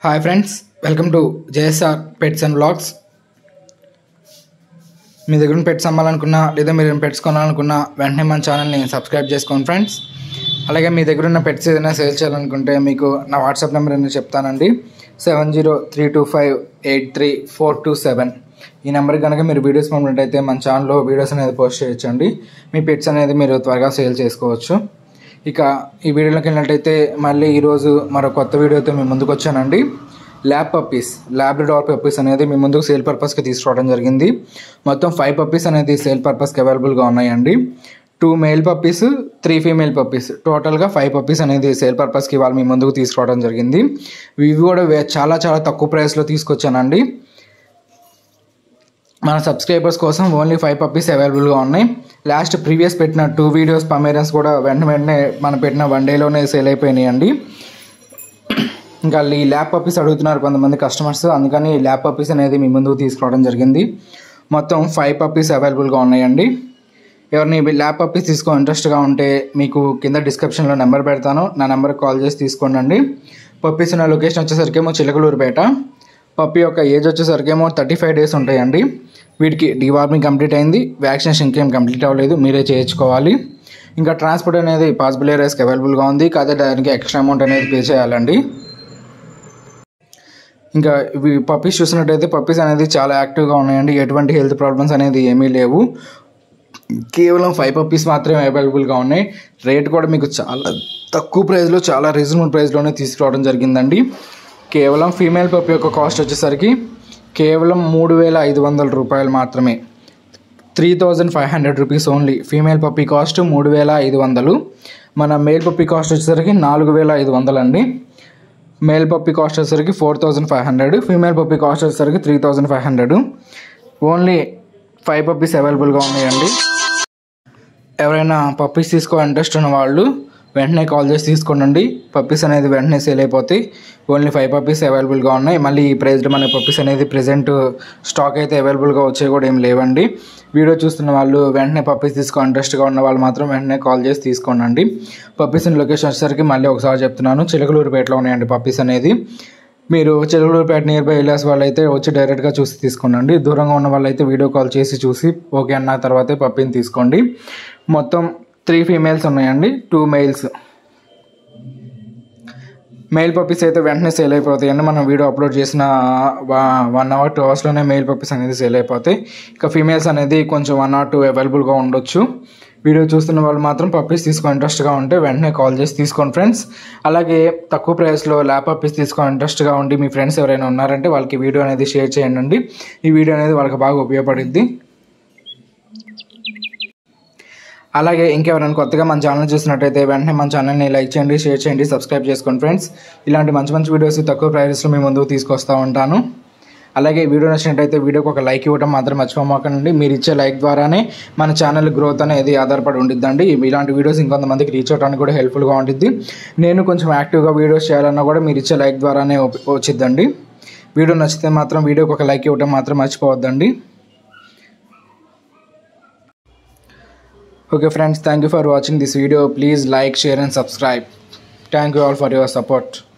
Hi friends, welcome to JSR pets and vlogs. మీ దగ్గర pets అమ్మాలనుకున్నా లేదా మీరు పెట్స్ కొనాలనుకున్నా వెంటనే మన ఛానల్ని సబ్స్క్రైబ్ చేసుకోండి ఫ్రెండ్స్. అలాగే మీ దగ్గర ఉన్న పెట్స్ ఏదైనా సేల్ చేయాలనుకుంటే మీకు నా వాట్సాప్ నెంబర్ అనేది చెప్తానండి, 7032583427. ఈ నెంబర్కి కనుక మీరు వీడియోస్ పంపినట్టయితే మన ఛానల్లో వీడియోస్ అనేది పోస్ట్ చేయొచ్చండి. మీ పెట్స్ అనేది మీరు త్వరగా సేల్ చేసుకోవచ్చు. ఇక ఈ వీడియోలోకి వెళ్ళినట్టయితే మళ్ళీ ఈరోజు మరో కొత్త వీడియోతో మీ ముందుకు వచ్చానండి. లాబ్రడార్ పప్పీస్ అనేది మీ ముందుకు సేల్ పర్పస్కి తీసుకురావడం జరిగింది. మొత్తం 5 పప్పీస్ అనేది సేల్ పర్పస్కి అవైలబుల్గా ఉన్నాయండి. 2 మేల్ పప్పీస్, 3 ఫీమేల్ పప్పీస్, టోటల్గా 5 పప్పీస్ అనేది సేల్ పర్పస్కి వాళ్ళు మీ ముందుకు తీసుకురావడం జరిగింది. ఇవి కూడా చాలా చాలా తక్కువ ప్రైస్లో తీసుకొచ్చానండి. మన సబ్స్క్రైబర్స్ కోసం ఓన్లీ 5 పప్పీస్ అవైలబుల్గా ఉన్నాయి. లాస్ట్ ప్రీవియస్ పెట్టిన 2 వీడియోస్ పమేరియన్స్ కూడా వెంటనే మనం పెట్టిన 1 డేలోనే సేల్ అయిపోయినాయండి. ఇంకా ఈ ల్యాబ్ పప్పీస్ అడుగుతున్నారు కొంతమంది కస్టమర్స్, అందుకని ఈ ల్యాబ్ పప్పీస్ అనేది మీ ముందుకు తీసుకురావడం జరిగింది. మొత్తం 5 పప్పీస్ అవైలబుల్గా ఉన్నాయండి. ఎవరిని ల్యాబ్ పప్పీస్ తీసుకో ఇంట్రెస్ట్గా ఉంటే మీకు కింద డిస్క్రిప్షన్లో నెంబర్ పెడతాను, నా నెంబర్కి కాల్ చేసి తీసుకోండి. పప్పీస్ ఉన్న లొకేషన్ వచ్చేసరికేమో చిలకలూరిపేట. పప్పీ యొక్క ఏజ్ వచ్చేసరికేమో 35 డేస్ ఉంటాయండి. వీటికి డీవార్మింగ్ కంప్లీట్ అయింది, వ్యాక్సినేషన్ ఇంకేం కంప్లీట్ అవ్వలేదు, మీరే చేయించుకోవాలి. ఇంకా ట్రాన్స్పోర్ట్ అనేది పాసిబుల్ ఏరియాస్కి అవైలబుల్గా ఉంది, కాకపోతే దానికి ఎక్స్ట్రా అమౌంట్ అనేది పే చేయాలండి. ఇంకా ఇవి పప్పీస్ చూసినట్టయితే పప్పీస్ అనేది చాలా యాక్టివ్గా ఉన్నాయండి. ఎటువంటి హెల్త్ ప్రాబ్లమ్స్ అనేది ఏమీ లేవు. కేవలం 5 పప్పీస్ మాత్రమే అవైలబుల్గా ఉన్నాయి. రేట్ కూడా మీకు చాలా తక్కువ ప్రైస్లో, చాలా రీజనబుల్ ప్రైస్లోనే తీసుకురావడం జరిగిందండి. కేవలం ఫీమేల్ పప్పీ యొక్క కాస్ట్ వచ్చేసరికి కేవలం 3500 రూపాయలు మాత్రమే, 3500 rupees only. Female puppy cost 3500. మన మేల్ పప్పీ కాస్ట్ వచ్చేసరికి 4500 అండి. మేల్ పప్పీ కాస్ట్ వచ్చేసరికి 4500, ఫీమేల్ పప్పీ కాస్ట్ వచ్చేసరికి 3500. ఓన్లీ 5 పప్పీస్ అవైలబుల్గా ఉన్నాయండి. ఎవరైనా పప్పీస్ తీసుకో ఇంట్రెస్ట్ ఉన్న వాళ్ళు వెంటనే కాల్ చేసి తీసుకోండి. పప్పీస్ అనేది వెంటనే సేల్ అయిపోతాయి. ఓన్లీ 5 పప్పీస్ అవైలబుల్గా ఉన్నాయి. మళ్ళీ ఈ ప్రైస్లో మన పప్పీస్ అనేది ప్రెజెంట్ స్టాక్ అయితే అవైలబుల్గా వచ్చే కూడా ఏం లేవండి. వీడియో చూస్తున్న వాళ్ళు వెంటనే పప్పీస్ తీసుకో ఇంట్రెస్ట్గా ఉన్న వాళ్ళు మాత్రం వెంటనే కాల్ చేసి తీసుకోండి. పప్పీస్ లొకేషన్ వచ్చేసరికి మళ్ళీ ఒకసారి చెప్తున్నాను, చిలకలూరిపేటలో ఉన్నాయండి పప్పీస్ అనేది. మీరు చిలకలూరిపేట నియర్ బై ఏరియాస్ వాళ్ళు అయితే వచ్చి డైరెక్ట్గా చూసి తీసుకోండి. దూరంగా ఉన్న వాళ్ళైతే వీడియో కాల్ చేసి చూసి ఓకే అన్న తర్వాతే పప్పీని తీసుకోండి. మొత్తం 3 ఫీమేల్స్ ఉన్నాయండి, 2 మేల్స్. మెయిల్ పప్పీస్ అయితే వెంటనే సేల్ అయిపోతాయండి. మనం వీడియో అప్లోడ్ చేసిన 1 అవర్ 2 అవర్స్లోనే మెయిల్ పప్పీస్ అనేది సేల్ అయిపోతాయి. ఇక ఫీమేల్స్ అనేది కొంచెం 1 or 2 అవైలబుల్గా ఉండొచ్చు. వీడియో చూస్తున్న వాళ్ళు మాత్రం పప్పీస్ తీసుకో ఇంట్రెస్ట్గా ఉంటే వెంటనే కాల్ చేసి తీసుకోండి ఫ్రెండ్స్. అలాగే తక్కువ ప్రైస్లో ల్యాబ్ పప్పీస్ తీసుకో ఇంట్రెస్ట్గా ఉండి మీ ఫ్రెండ్స్ ఎవరైనా ఉన్నారంటే వాళ్ళకి వీడియో అనేది షేర్ చేయండి. ఈ వీడియో అనేది వాళ్ళకి బాగా ఉపయోగపడుద్ది. అలాగే ఇంకెవరైనా కొత్తగా మన ఛానల్ చూసినట్టయితే వెంటనే మన ఛానల్ని లైక్ చేయండి, షేర్ చేయండి, సబ్స్క్రైబ్ చేసుకోండి ఫ్రెండ్స్. ఇలాంటి మంచి మంచి వీడియోస్ తక్కువ ప్రైస్లో మీ ముందుకు తీసుకొస్తూ ఉంటాను. అలాగే వీడియో నచ్చినట్టయితే వీడియోకి ఒక లైక్ ఇవ్వడం మాత్రం మర్చిపోమాకండి. మీరు ఇచ్చే లైక్ ద్వారానే మన ఛానల్ గ్రోత్ అనేది ఆధారపడి ఉండిద్దండి. ఇలాంటి వీడియోస్ ఇంకొంతమందికి రీచ్ అవడానికి కూడా హెల్ప్ఫుల్గా ఉంటుంది. నేను కొంచెం యాక్టివ్గా వీడియోస్ చేయాలన్నా కూడా మీరు ఇచ్చే లైక్ ద్వారానే వచ్చిద్దండి. వీడియో నచ్చితే మాత్రం వీడియోకి ఒక లైక్ ఇవ్వడం మాత్రం మర్చిపోవద్దండి. Okay friends, thank you for watching this video. Please like, share and subscribe. Thank you all for your support.